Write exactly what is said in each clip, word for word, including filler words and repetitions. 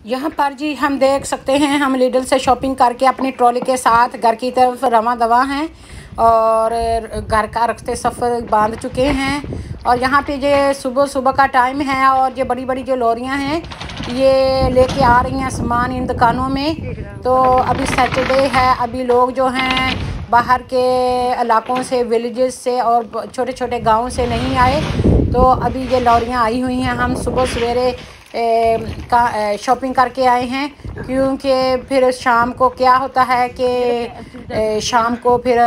यहाँ पर जी हम देख सकते हैं, हम लिडल से शॉपिंग करके अपनी ट्रॉली के साथ घर की तरफ रवां दवा हैं और घर का रखते सफ़र बांध चुके हैं। और यहाँ पे ये सुबह सुबह का टाइम है और ये बड़ी बड़ी जो लॉरियाँ हैं ये लेके आ रही हैं सामान इन दुकानों में। तो अभी सैटरडे है, अभी लोग जो हैं बाहर के इलाकों से, विलेजेस से और छोटे छोटे गाँव से नहीं आए, तो अभी ये लॉरियाँ आई हुई हैं। हम सुबह सवेरे का शॉपिंग करके आए हैं, क्योंकि फिर शाम को क्या होता है कि शाम को फिर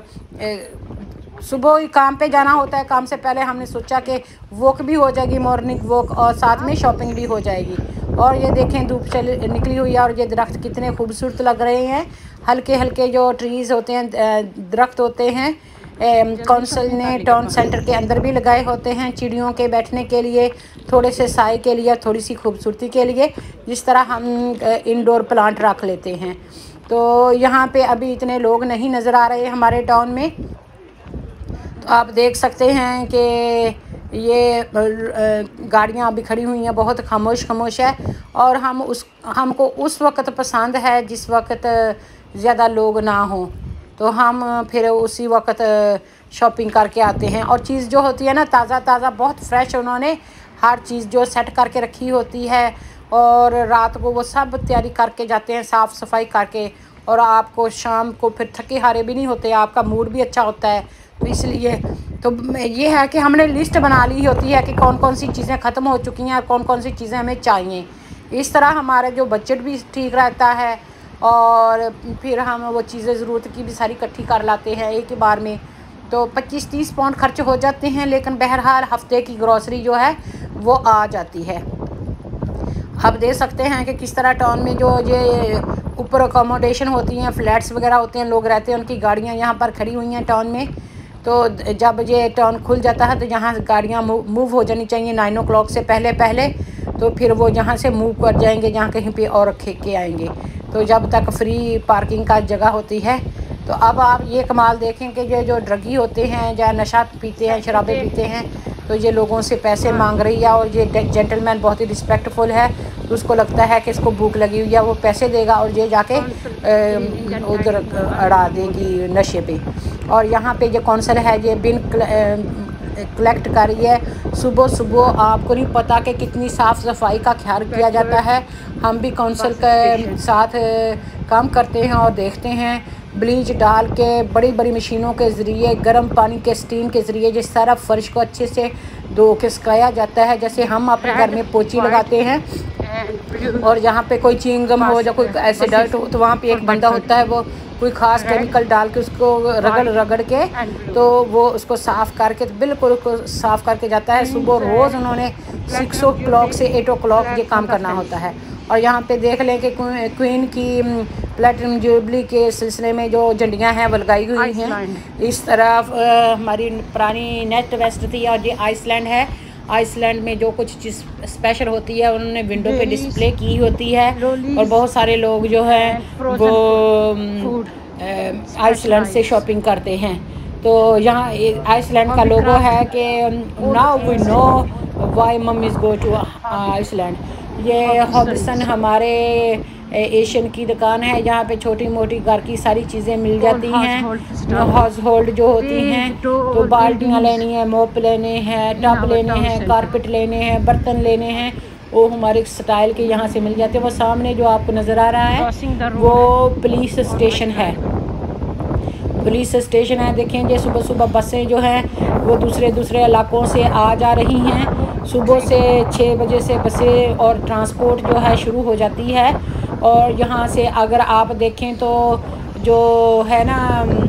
सुबह ही काम पे जाना होता है। काम से पहले हमने सोचा कि वॉक भी हो जाएगी, मॉर्निंग वॉक, और साथ में शॉपिंग भी हो जाएगी। और ये देखें धूप चल निकली हुई है और ये दरख्त कितने खूबसूरत लग रहे हैं। हल्के हल्के जो ट्रीज़ होते हैं, दरख्त होते हैं, काउंसिल ने टाउन सेंटर के अंदर भी लगाए होते हैं चिड़ियों के बैठने के लिए, थोड़े से साए के लिए, थोड़ी सी खूबसूरती के लिए, जिस तरह हम इंडोर प्लांट रख लेते हैं। तो यहाँ पे अभी इतने लोग नहीं नज़र आ रहे हमारे टाउन में। तो आप देख सकते हैं कि ये गाड़ियाँ अभी खड़ी हुई हैं, बहुत खामोश खामोश है। और हम उस हमको उस वक्त पसंद है जिस वक्त ज़्यादा लोग ना हों, तो हम फिर उसी वक्त शॉपिंग करके आते हैं। और चीज़ जो होती है ना, ताज़ा ताज़ा बहुत फ्रेश, उन्होंने हर चीज़ जो सेट करके रखी होती है और रात को वो सब तैयारी करके जाते हैं, साफ़ सफाई करके। और आपको शाम को फिर थके हारे भी नहीं होते, आपका मूड भी अच्छा होता है। तो इसलिए तो ये है कि हमने लिस्ट बना ली होती है कि कौन कौन सी चीज़ें ख़त्म हो चुकी हैं और कौन कौन सी चीज़ें हमें चाहिए। इस तरह हमारा जो बजट भी ठीक रहता है और फिर हम वो चीज़ें ज़रूरत की भी सारी इकट्ठी कर लाते हैं एक ही बार में। तो पच्चीस तीस पाउंड खर्च हो जाते हैं, लेकिन बहरहाल हफ्ते की ग्रॉसरी जो है वो आ जाती है। आप देख सकते हैं कि किस तरह टाउन में जो ये ऊपर अकोमोडेशन होती हैं, फ्लैट्स वगैरह होते हैं, लोग रहते हैं, उनकी गाड़ियाँ यहाँ पर खड़ी हुई हैं टाउन में। तो जब ये टाउन खुल जाता है तो यहाँ गाड़ियाँ मूव हो जानी चाहिए नाइन ओ क्लॉक से पहले पहले, तो फिर वो यहाँ से मूव कर जाएंगे, जहाँ कहीं पे और रखे के आएंगे। तो जब तक फ्री पार्किंग का जगह होती है। तो अब आप ये कमाल देखें कि ये जो ड्रगी होते हैं, या नशा पीते हैं, शराबें पीते हैं, तो ये लोगों से पैसे मांग रही है। और ये जेंटलमैन बहुत ही रिस्पेक्टफुल है, तो उसको लगता है कि इसको भूख लगी हुई है, वो पैसे देगा और ये जाके उधर अड़ा देगी नशे पे। और यहाँ पे ये कौंसल है, ये बिन कलेक्ट कर रही है सुबह सुबह। आपको नहीं पता कि कितनी साफ़ सफाई का ख्याल किया जाता है। हम भी काउंसिल के साथ काम करते हैं और देखते हैं, ब्लीच डाल के बड़ी बड़ी मशीनों के ज़रिए, गर्म पानी के स्टीम के ज़रिए जिस तरह फ़र्श को अच्छे से धो के सुखाया जाता है, जैसे हम अपने घर में पोछी लगाते हैं। और जहाँ पे कोई चिंगम हो या कोई ऐसे डर्ट हो, तो वहाँ पे एक बंदा होता है, वो कोई ख़ास केमिकल डाल के उसको रगड़ रगड़ के तो वो उसको साफ़ करके बिल्कुल उसको साफ़ करके जाता है। सुबह रोज़ उन्होंने सिक्स ओ क्लॉक से एट ओ क्लॉक ये काम करना होता है। और यहाँ पे देख लें कि क्वीन की प्लेटिनम जुबली के सिलसिले में जो झंडियाँ हैं वो लगाई हुई हैं। इस तरफ हमारी पुरानी नेट वेस्ट थी और ये आइसलैंड है। आइसलैंड में जो कुछ चीज़ स्पेशल होती है उन्होंने विंडो पे डिस्प्ले की होती है। और बहुत सारे लोग जो हैं वो आइसलैंड से शॉपिंग करते हैं। तो यहाँ आइसलैंड का लोगो है कि now we know why mummies go to Iceland. ये हॉबसन हमारे एशियन की दुकान है, यहाँ पे छोटी मोटी घर की सारी चीज़ें मिल जाती हैं। हाउस होल्ड जो होती हैं, तो बाल्टियाँ लेनी है, मोप लेने हैं, टब लेने हैं, कारपेट लेने हैं, बर्तन लेने हैं, वो हमारे स्टाइल के यहाँ से मिल जाते हैं। वो सामने जो आपको नज़र आ रहा है वो पुलिस स्टेशन है। पुलिस स्टेशन है, देखें ये सुबह सुबह बसें जो हैं वो दूसरे दूसरे इलाकों से आ जा रही हैं। सुबह से छः बजे से बसें और ट्रांसपोर्ट जो है शुरू हो जाती है। और यहाँ से अगर आप देखें तो जो है ना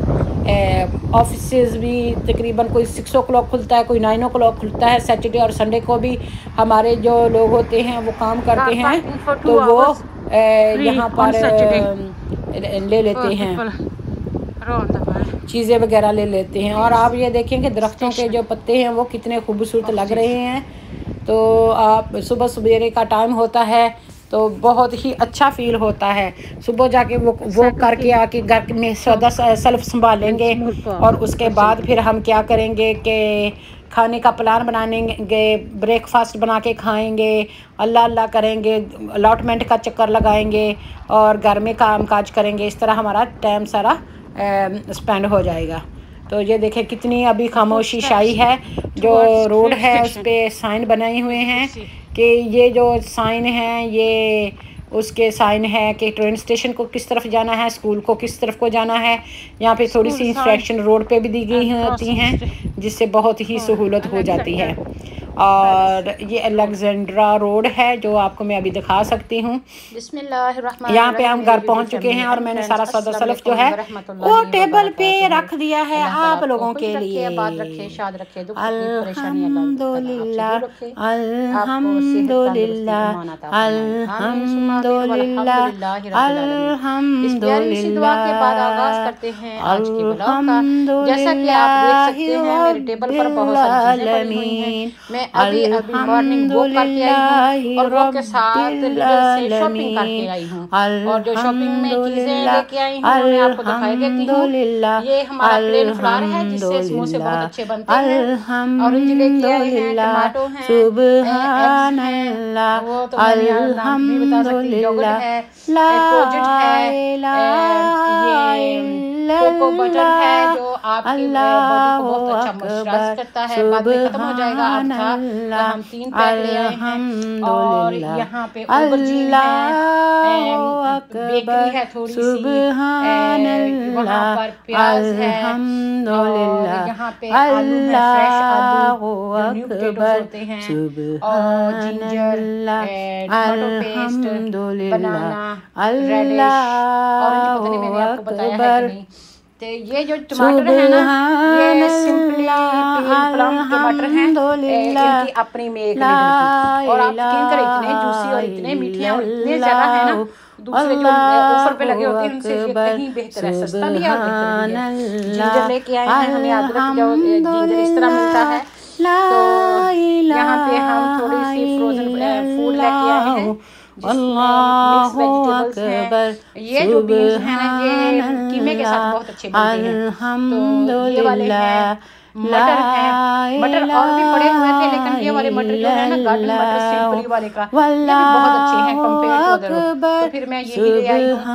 ऑफिस भी तकरीबन कोई सिक्स ओ क्लॉक खुलता है, कोई नाइन ओ क्लॉक खुलता है। सैटरडे और संडे को भी हमारे जो लोग होते हैं वो काम करते हैं, तो वो यहाँ पर ले लेते हैं, चीज़ें वगैरह ले लेते हैं। और आप ये देखें कि दरख्तों के जो पत्ते हैं वो कितने खूबसूरत लग रहे हैं। तो आप सुबह सवेरे का टाइम होता है तो बहुत ही अच्छा फील होता है। सुबह जाके वो वो करके आके घर में सदा सेल्फ संभालेंगे और उसके बाद फिर हम क्या करेंगे कि खाने का प्लान बनाएंगे, ब्रेकफास्ट बना के खाएंगे, अल्लाह अल्लाह करेंगे, अलॉटमेंट का चक्कर लगाएंगे और घर में काम काज करेंगे। इस तरह हमारा टाइम सारा स्पेंड हो जाएगा। तो ये देखें कितनी अभी खामोशी शाई है। जो रोड है उस पर साइन बनाए हुए हैं कि ये जो साइन है ये उसके साइन है कि ट्रेन स्टेशन को किस तरफ जाना है, स्कूल को किस तरफ को जाना है। यहाँ पे थोड़ी सी इंस्ट्रक्शन रोड पे भी दी गई होती हैं जिससे बहुत ही सहूलत हो जाती है। और ये अलेक्जेंड्रा रोड है जो आपको मैं अभी दिखा सकती हूँ। यहाँ पे हम घर पहुँच चुके हैं और मैंने सारा सौदा सलफ जो है वो टेबल पे रख दिया है आप लोगों के लिए। अल्हम्दुलिल्लाह अल्हम्दुलिल्लाह अल्हम्दुलिल्लाह अल्हम्दुलिल्लाह के बाद आगाज करते हैं आज के ब्लॉग का। जैसा कि आप देख सकते हैं मेरे टेबल पर बहुत सारी चीजें पड़ी हुई हैं। मैं अभी अभी मॉर्निंग वॉक करके आई हूँ और वॉक के साथ लिडल से शॉपिंग करके आई हूँ और जो शॉपिंग में चीजें लेके आई हूँ मैं आपको दिखाई देती हूँ। ये हमारा प्लेन फ्लावर है जिससे समोसे बहुत अच्छे बनते हैं। ऑरेंज लेके आए हैं, टमाटो हैं, एग्स हैं, वो तो मैंने नाम भी बता सकती, योगर्ट है, कोजेट है, ये कोको बटर है जो आपकी बॉडी को बहुत अच्छा मॉइस्चराइज करता है। बाद में खत्म हो जाएगा अब था तो हम तीन पैक ले आए हैं। और यहाँ पे ऑबरजीन है, बेकरी है थोड़ी सी, वहाँ पर प्याज है और यहाँ पे आलू है, फ्रेश आलू जो न्यू पोटैटोस होते हैं और ginger, tomato paste, banana, radish, orange पता नहीं मैंने आपको बताया है कि नहीं। तो ये जो टमाटर है ना ये सिंपली प्लम टमाटर हैं, इनकी अपनी मेक की और आप यकीन करें इतने जूसी और इतने मीठे और इतने ज्यादा है ना, दूसरे जो ऑफर पे लगे होते हैं उनसे ये कहीं बेहतर है, सस्ता भी है और बेहतर भी है। जिंजर लेके आए हैं हमें, अदरक जो जिंजर इस तरह मिलता है। तो यहाँ पे हम थोड़ी सी फ्रोजन फूड लेके आए हैं मिक्स वेजिटेबल्स हैं। ये जो बीन्स हैं ना ये कीमे के साथ बहुत अच्छे बनते हैं। तो ये वाले हैं, मटर है, मटर और भी पड़े हुए थे लेकिन ये वाले मटर जो है ना गार्डन मटर सिंपली वाले का ये भी बहुत अच्छे हैं कंपेयर टू अदर। तो फिर मैं ये भी ले आई हूँ।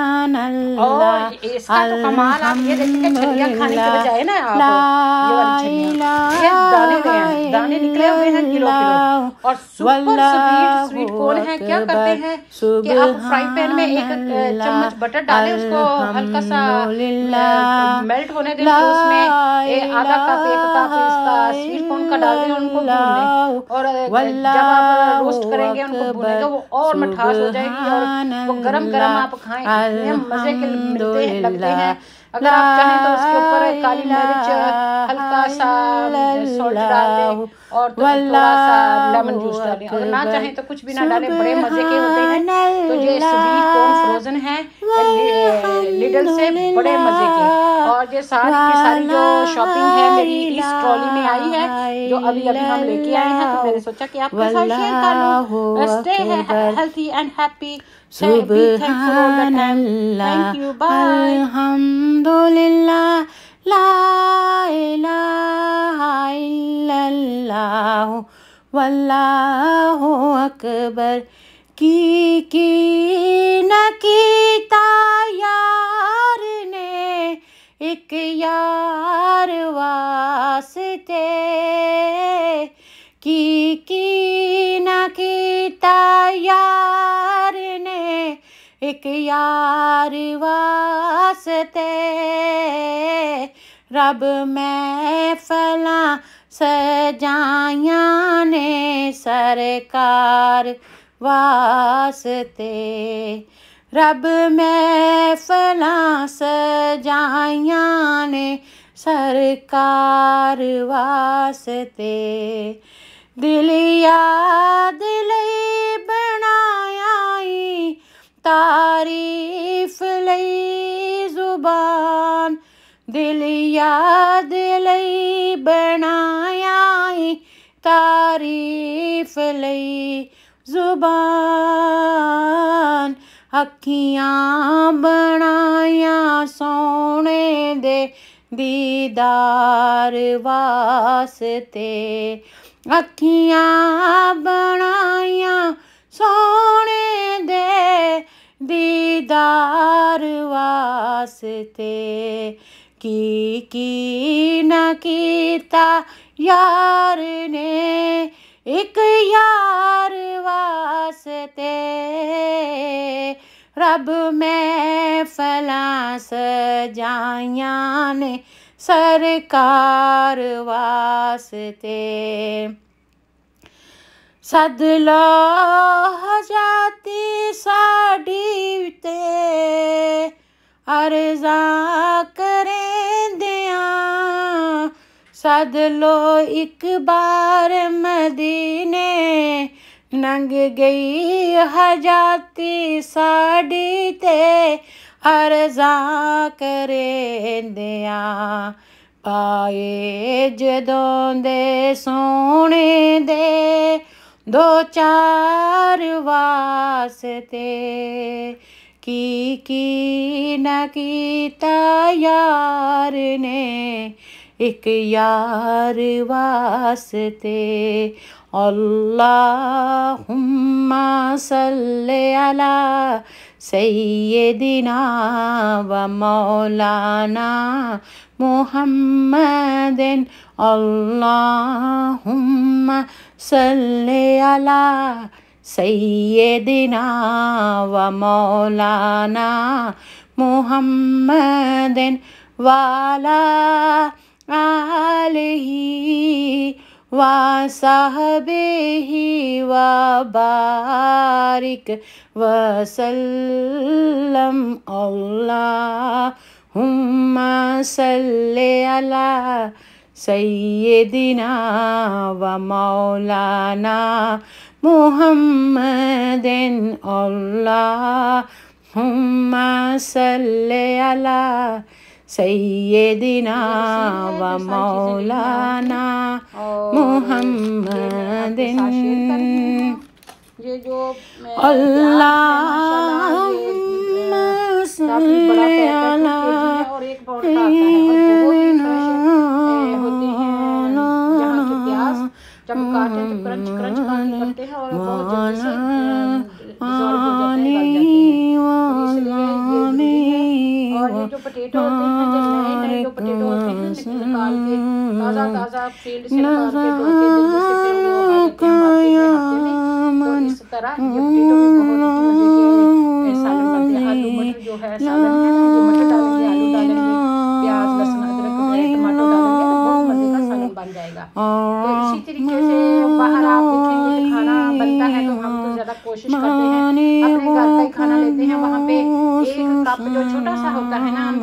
और इसका तो कमाल आप ये देखेंगे छलियाँ खाने के बजाय ना आप ये वाली छलियाँ ये दाने में हैं, दाने निकले हुए हैं किलो किलो। और सुपर स्वीट स्वीट कॉर्न है, क्या करते हैं कि आप फ्राई पैन में एक चम्मच बटर डालें, उसको हल्का सा मेल्ट होने दें, उसमें आधा कप एक कप इसका स्वीट कॉर्न का डाल दें, उनको भून लें और जब आप रोस्ट करेंगे उनको भूनेंगे वो और मिठास हो जाएगी और वो गरम गरम आप खाएं, इतने मजे के मिलते हैं लगते हैं। अगर आप चाहें तो उसके ऊपर काली मिर्च हल्का सा सॉल्ट डाल दें और तो थोड़ा सा लेमन जूस डालें। अगर ना चाहें तो कुछ भी ना डालें, बड़े मजे के होते हैं। तो ये स्वीट कॉर्न फ्रोजन है लिडल से, बड़े मजे के। और ये सारी की सारी जो शॉपिंग है मेरी इस ट्रॉली में आई है जो अभी अभी हम लेके आए हैं। तो मैंने सोचा कि आपके साथ शेयर कर लूं। Stay healthy and happy, be thankful all the time. Thank you, bye. Alhamdulillah, la ilaha illallah, wallahu akbar. की की न कीता यार ने एक यार वास्ते, की की न कीता यार ने एक यार वास्ते। रब महफिलां सजाइयां ने सरकार वास्ते, रब महफिलां सजाइयां ने सरकार वास्ते। दिल याद लई बनाया तारीफ लई जुबान, दिल याद लई बनाया तारीफ लई जुबान। अखियां बनाया सोने दे दीदार वास्ते, अखियां बनाया सोने दे दीदार वास्ते, की की न कीता यार ने एक यार वास्ते, रब महफिलां सजाइयां ने सरकार वास्ते, सद लो हजाती साडी ते अर्ज़ा करेंदियां, सद लो एक बार मदीने नंग गई हजाती साडी ते अर्ज़ा करेंदियां, पाए जदों दे सोने दे दो चार वास्ते, की की न कीता यार ने एक यार वास्ते, अल्लाहुम्मा सल्ले अला सय्यदिना व मौलाना मुहम्मदिन, अल्लाहुम्मा सल्ले अला सय्यदिना व मौलाना मुहम्मदिन वाला आलिही व सहबिही व बारिक वसल्लम, अल्लाहुम्मा सल्ले अला सय्यदिना व मौलाना मुहम्मदिन, अल्लाहुम्मा सल्ले अला सय्यदिना व मौलाना मुहम्मदिन, ये जो अल्लाहुम्मा सल्ले अला और एक पाउंड का आता है और बहुत ही फ्रेश होते हैं। यहाँ के प्याज जब काटे तो क्रंच क्रंच करते हैं और बहुत जल्दी से डिसॉल्व हो जाते हैं, गल जाते हैं। इसलिए ये और ये जो पोटैटो होते हैं, जो नए नए जो पोटैटो होते हैं निकाल के ताज़ा ताज़ा फील्ड से निकाल के धो के जल्दी से फिर वो आ जाते हैं मार्केट में हफ्ते में। तो इस तरह ये पोटैटो भी बहुत मजे के सालन बनते हैं। आलू मटर जो है सालन है ना, ये मटर डालेंगे, आलू डालेंगे, प्याज लहसुन अदरक टमाटर डालेंगे तो बहुत मजे का सालन बन जाएगा। तो इसी तरीके से बाहर आप देखेंगे खाना बनता है तो हम तो ज़्यादा कोशिश करते हैं अपने घर का ही खाना लेते हैं। वहाँ पे एक कप जो छोटा सा होता है ना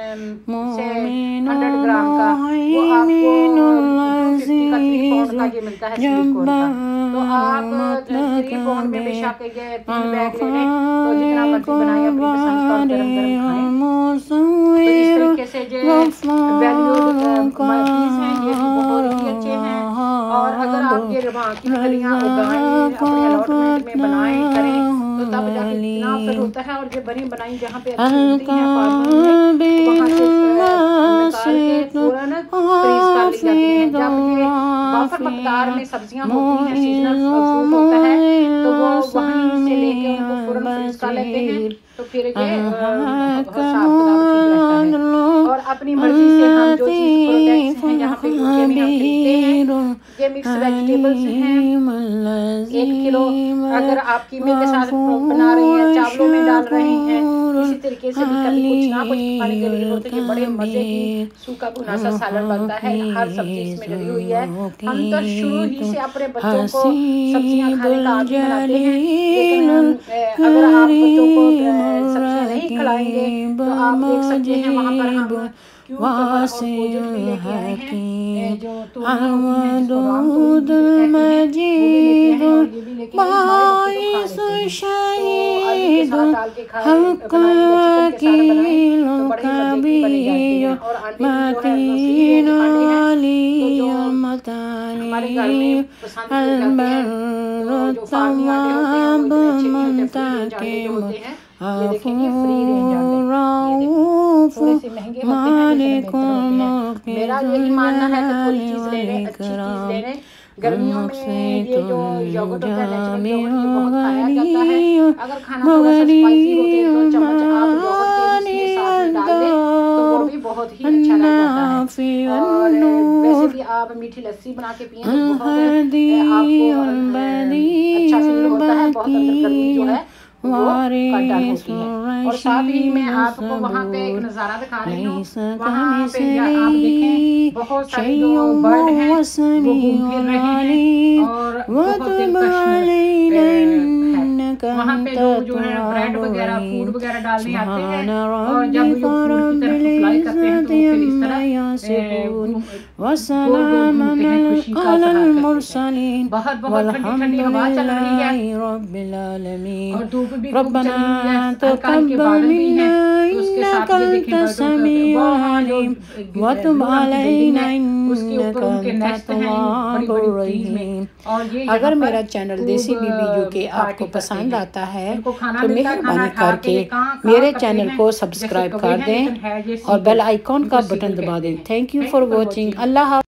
से हंड्रेड ग्राम का, वो आपको फिफ्टी का थ्री पाउंड का ये मिलता है स्वीट कॉर्न का। तो आप थ्री पाउंड में बेशक ये तीन बैग ले लें तो जितना मर्जी बनाए अपनी पसंद का और गरम गरम खाएं। तो इस तरीके से जो वैल्यूड पीस हैं ये बहुत ही अच्छे हैं। और अगर आप ये वहाँ की फलियाँ उगाएं, अपने अलॉटमेंट में बनाएं करें तो तब जाके इतना असर होता है। और ये बनी बनाई जहाँ पे अच्छी मिलती हैं फार्मों में, वहाँ से निकाल के फौरन फ्रीज कर ली जाती हैं। जब ये वाफर मकदार में सब्जियाँ होती हैं, सीजनल फ्रूट होता है, तो वो वहीं से लेके उनको फौरन फ्रीज कर लेते हैं। तो फिर ये हिसाब किताब ठीक रहता है। और अपनी मर्जी से हम जो चीज़ प्रोडक्ट्स हैं यहाँ पे यूके में हम खरीदते हैं, ये मिक्स वेजिटेबल्स हैं एक किलो। अगर आप कीमे के साथ बना रहे हैं, चावलों में डाल रहे हैं, इसी तरीके से भी कभी कुछ ना कुछ खाने के लिए होते हैं। बड़े मजे की सूखा भुना सा सालन बनता है, हर सब्जी इसमें डली हुई है। हम तो शुरू ही से अपने बच्चों को सब्जियां खाने का आदी बनाते हैं, लेकिन अगर आप बच्चों को सब्जियां नहीं खिलाएंगे तो आप देख सकते हैं वहाँ पर हम वहाँ से है कि अहमदुद मजीद बाईस शहीद हक वकील कबीर मतीन अली मतानी पसंद करते हैं। तो जो फार्मी अंडे होते हैं वो इतने अच्छे नहीं होते, फ्री रेंज अंडे जो होते हैं ये देखेंगे फ्री रेंज अंडे, थोड़े से महंगे होते हैं लेकिन बेहतर होते हैं। मेरा यही मानना है कि थोड़ी चीज़ ले लें, अच्छी चीज़ ले लें। गर्मियों में ये जो योगर्ट होता है नेचुरल योगर्ट ये बहुत खाया जाता है। अगर खाना थोड़ा सा स्पाइसी हो तो दो चम्मच आप योगर्ट के इसमें साथ में डाल दें तो वो भी बहुत ही अच्छा लग जाता है। और वैसे भी आप मीठी लस्सी बना के पिए तो बहुत आपको अच्छा फील होता है, बहुत अंदर गर्मी जो है वो कट डाउन होती है। और साथ ही मैं आपको वहाँ पे एक नज़ारा दिखा रही हूँ, वहाँ पे आप देखें बहुत सारे जो बर्ड हैं वो घूम फिर रहे हैं और बहुत दिलकश है। वहाँ पे लोग जो है ब्रेड वगैरह फूड वगैरह डालने आते हैं और जब वो फूड की तरफ अप्लाई करते हैं तो फिर इस तरह गोल गोल घूमते हैं खुशी का इज़हार। बहुत बहुत ठंडी ठंडी हवा चल रही है और धूप भी खूब चली हुई है, हल्का हल्के बादल भी हैं। तो उसके साथ ये देखें वहाँ जो बिल्डिंग है उसके ऊपर उनके नेस्ट हैं बड़ी बड़ी चीज में। और ये अगर मेरा चैनल देसी बीबी यूके आपको पसंद आता है तो मेहरबानी करके मेरे चैनल को सब्सक्राइब कर दें और बेल आइकॉन का बटन दबा दें। Thank you for watching. Allah.